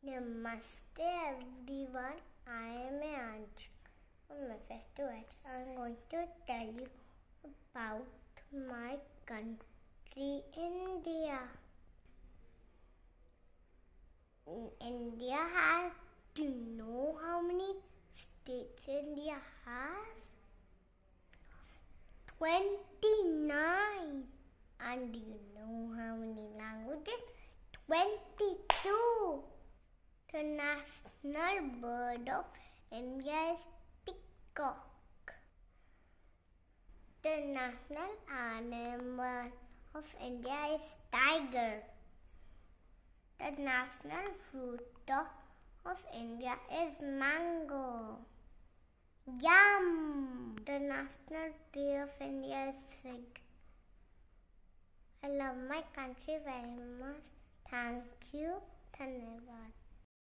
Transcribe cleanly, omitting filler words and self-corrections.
Namaste everyone, I am Aayansh. On my festival, I am going to tell you about my country, India. India has, do you know how many states India has? 29. And do you know how many languages? 22. The national bird of India is peacock. The national animal of India is tiger. The national fruit of India is mango. Yum! The national tree of India is fig. I love my country very much. Thank you. Dhanyavad.